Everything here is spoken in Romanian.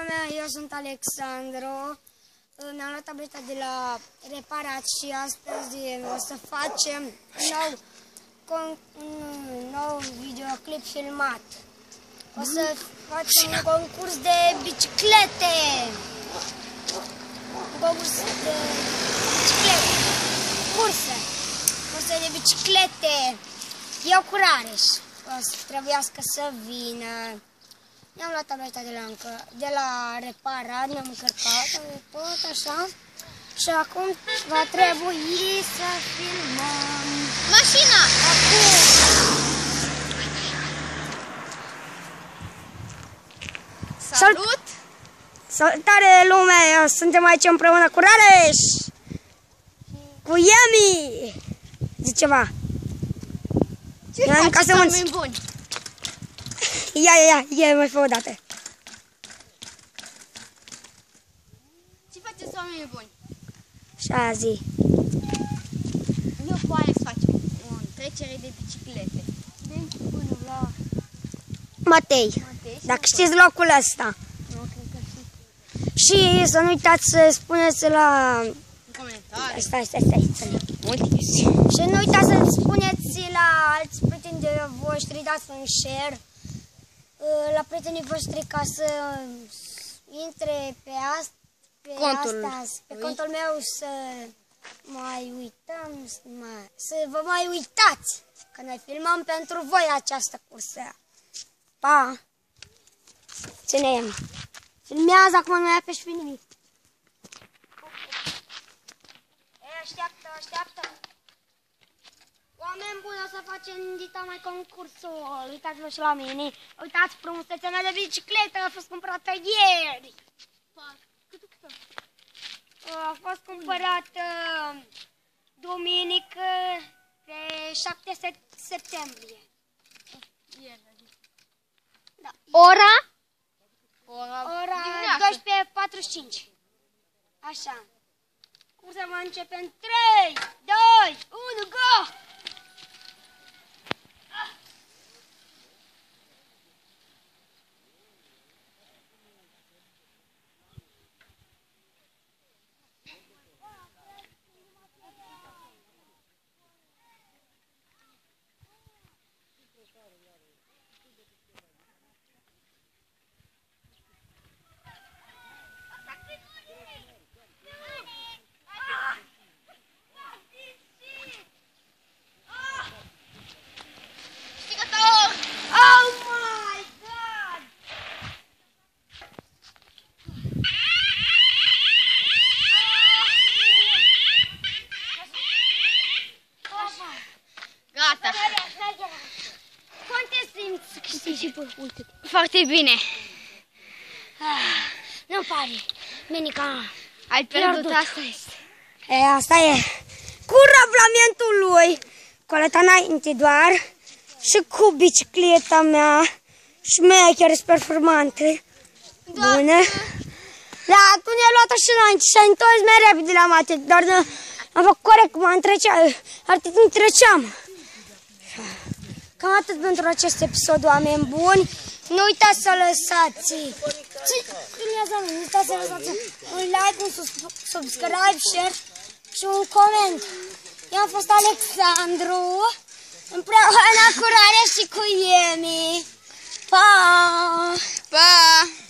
lumea, eu sunt Alexandru. Mi-am luat tableta de la Reparat și astăzi o să facem un nou videoclip filmat. O să facem un concurs de biciclete. Un concurs de biciclete. Curse. Curse de biciclete. Eu cu Rareș. O să trebuiască să vină. Mi-am luat tableta de la Reparat, ne-am încărcat, tot așa. Și acum va trebui să filmăm mașina! Acum! Salut! Salutare lumea! Suntem aici împreună cu Rareș! Cu Yemi! Zici ceva! Ce faceți, oameni buni? Ia, mai fă o dată! Ce faceți, oameni buni? Așa zi! Eu cu Alex facem o trecere de biciclete. Până la Matei, dacă știți locul ăsta. Nu, cred că Și să nu uitați să spuneți la... comentarii. Stai. Și nu uitați să spuneți la alți prieteni de voștri, dați un share la prietenii voștri ca să intre pe contul meu să mai uităm, să vă mai uitați că noi filmăm pentru voi această cursă. Pa! Ține-mi! Filmează, acum nu mai apeși pe nimic. Așteaptă! Oameni buni, o să facem dita mai concursul. Uitați-vă și la mine. Uitați frumusețea mea de bicicletă, a fost cumpărată ieri. A fost cumpărată duminică pe 7 septembrie. Da. Ora 12:45. Așa. Cursa va începe în 3, 2, 1, go! gata. Cum te simți să câștigi? Foarte bine. Nu-mi pare. Menica. Ai pierdut, asta este. Asta e. Cu rablamentul lui. Coleta înainte doar. Și cu bicicleta mea. Șmecheră și performantă. Bună. Da, tu ne-ai luat așa înainte și ai întors mai repede la mate. Doar am făcut corect, nu treceam. Cam atât pentru acest episod, oameni buni. Nu uitați să lăsați. Nu uitați să lăsați un like, un subscribe, share și un coment. Eu am fost Alexandru, împreună cu Rareș și cu Yemi. Pa! Pa!